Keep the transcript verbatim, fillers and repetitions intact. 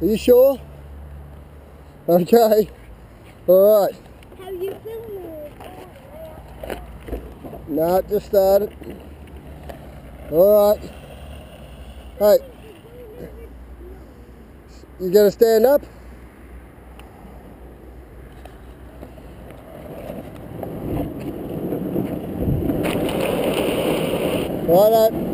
Are you sure? Okay. Alright. Have you filmed it? No, just started. Alright. Hey. You gonna stand up? Righto.